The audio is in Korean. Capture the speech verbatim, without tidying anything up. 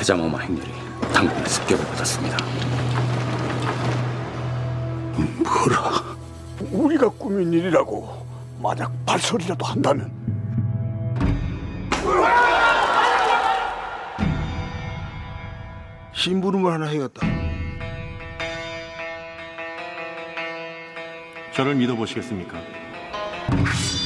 가장엄한 행렬이 당분간 습격을 받았습니다. 뭐라? 우리가 꾸민 일이라고 만약 발설이라도 한다면 심부름을 하나 해야겠다. 저를 믿어보시겠습니까?